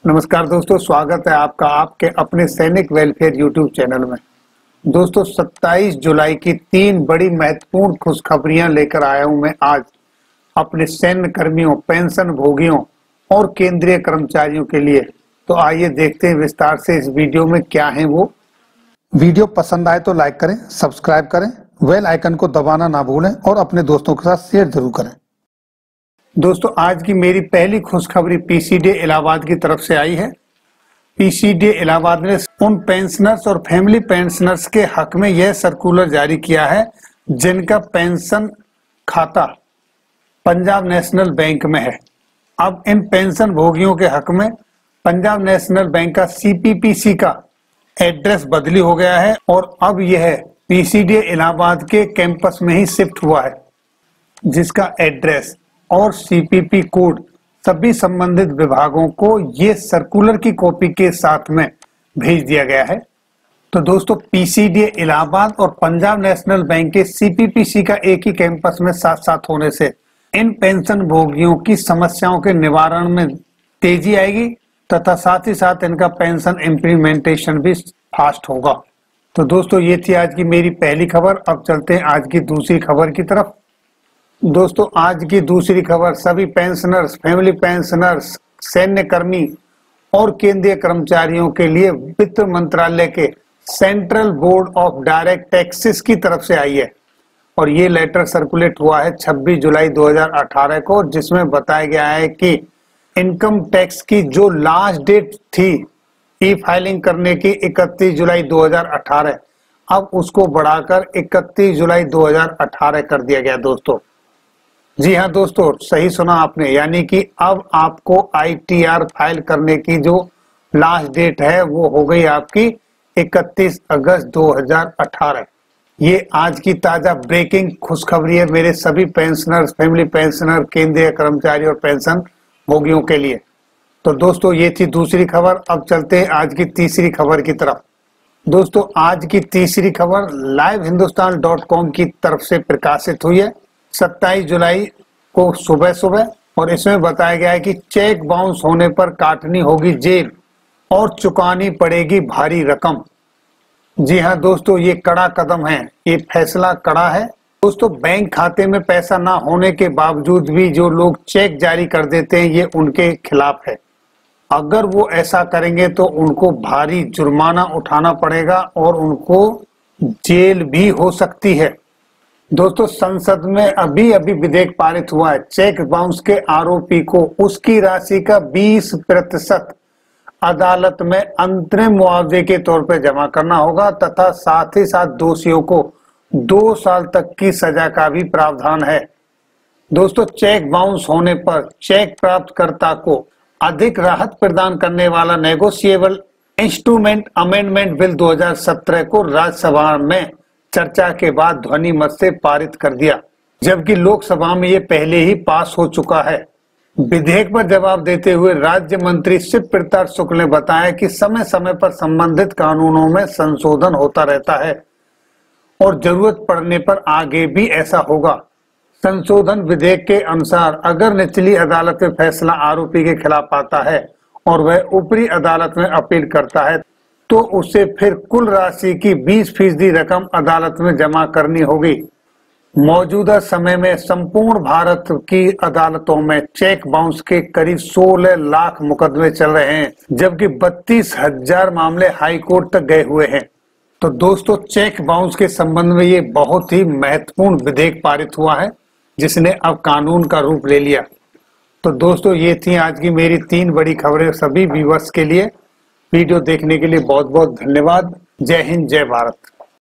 नमस्कार दोस्तों, स्वागत है आपका आपके अपने सैनिक वेलफेयर यूट्यूब चैनल में। दोस्तों 27 जुलाई की 3 बड़ी महत्वपूर्ण खुशखबरियां लेकर आया हूं मैं आज अपने सैन्य कर्मियों, पेंशन भोगियों और केंद्रीय कर्मचारियों के लिए। तो आइए देखते हैं विस्तार से इस वीडियो में क्या है वो। वीडियो पसंद आए तो लाइक करें, सब्सक्राइब करें, बेल आइकन को दबाना ना भूलें और अपने दोस्तों के साथ शेयर जरूर करें। दोस्तों आज की मेरी पहली खुशखबरी पीसीडी इलाहाबाद की तरफ से आई है। पीसीडी इलाहाबाद ने उन पेंशनर्स और फैमिली पेंशनर्स के हक में यह सर्कुलर जारी किया है जिनका पेंशन खाता पंजाब नेशनल बैंक में है। अब इन पेंशन भोगियों के हक में पंजाब नेशनल बैंक का सीपीपीसी का एड्रेस बदली हो गया है और अब यह पीसीडी इलाहाबाद के कैंपस में ही शिफ्ट हुआ है, जिसका एड्रेस और सीपीपी कोड सभी संबंधित विभागों को ये सर्कुलर की कॉपी के साथ में भेज दिया गया है। तो दोस्तों पीसीडी इलाहाबाद और पंजाब नेशनल बैंक के सीपीपीसी का एक ही कैंपस में साथ साथ होने से इन पेंशन भोगियों की समस्याओं के निवारण में तेजी आएगी तथा साथ ही साथ इनका पेंशन इम्प्लीमेंटेशन भी फास्ट होगा। तो दोस्तों ये थी आज की मेरी पहली खबर। अब चलते हैं आज की दूसरी खबर की तरफ। दोस्तों आज की दूसरी खबर सभी पेंशनर्स, फैमिली पेंशनर्स, सैन्य कर्मी और केंद्रीय कर्मचारियों के लिए वित्त मंत्रालय के Central Board of Direct Taxes की तरफ से आई है और ये लेटर सर्कुलेट हुआ है 26 जुलाई 2018 को, जिसमें बताया गया है कि इनकम टैक्स की जो लास्ट डेट थी ई फाइलिंग करने की 31 जुलाई 2018, अब उसको बढ़ाकर 31 जुलाई 2018 कर दिया गया। दोस्तों जी हाँ दोस्तों, सही सुना आपने, यानी कि अब आपको आईटीआर फाइल करने की जो लास्ट डेट है वो हो गई आपकी 31 अगस्त 2018। ये आज की ताजा ब्रेकिंग खुशखबरी है मेरे सभी पेंशनर्स, फैमिली पेंशनर, केंद्रीय कर्मचारी और पेंशन भोगियों के लिए। तो दोस्तों ये थी दूसरी खबर। अब चलते हैं आज की तीसरी खबर की तरफ। दोस्तों आज की तीसरी खबर livehindustanCom की तरफ से प्रकाशित हुई है 27 जुलाई को सुबह सुबह, और इसमें बताया गया है कि चेक बाउंस होने पर काटनी होगी जेल और चुकानी पड़ेगी भारी रकम। जी हाँ दोस्तों, ये कड़ा कदम है, ये फैसला कड़ा है। दोस्तों बैंक खाते में पैसा ना होने के बावजूद भी जो लोग चेक जारी कर देते हैं ये उनके खिलाफ है। अगर वो ऐसा करेंगे तो उनको भारी जुर्माना उठाना पड़ेगा और उनको जेल भी हो सकती है। दोस्तों संसद में अभी विधेयक पारित हुआ है। चेक बाउंस के आरोपी को उसकी राशि का 20% अदालत में अंतरिम मुआवजे के तौर पर जमा करना होगा तथा साथ ही साथ दोषियों को 2 साल तक की सजा का भी प्रावधान है। दोस्तों चेक बाउंस होने पर चेक प्राप्तकर्ता को अधिक राहत प्रदान करने वाला नेगोशिएबल इंस्ट्रूमेंट अमेंडमेंट बिल 2017 को राज्यसभा में चर्चा के बाद ध्वनि मत से पारित कर दिया, जबकि लोकसभा में ये पहले ही पास हो चुका है। विधेयक पर जवाब देते हुए राज्य मंत्री शिव प्रताप शुक्ल ने बताया कि समय समय पर संबंधित कानूनों में संशोधन होता रहता है और जरूरत पड़ने पर आगे भी ऐसा होगा। संशोधन विधेयक के अनुसार अगर निचली अदालत में फैसला आरोपी के खिलाफ आता है और वह ऊपरी अदालत में अपील करता है तो उसे फिर कुल राशि की 20% रकम अदालत में जमा करनी होगी। मौजूदा समय में संपूर्ण भारत की अदालतों में चेक बाउंस के करीब 16 लाख मुकदमे चल रहे हैं, जबकि 32,000 मामले हाई कोर्ट तक गए हुए हैं। तो दोस्तों चेक बाउंस के संबंध में ये बहुत ही महत्वपूर्ण विधेयक पारित हुआ है जिसने अब कानून का रूप ले लिया। तो दोस्तों ये थी आज की मेरी 3 बड़ी खबरें सभी व्यूअर्स के लिए। वीडियो देखने के लिए बहुत बहुत धन्यवाद। जय हिंद, जय भारत।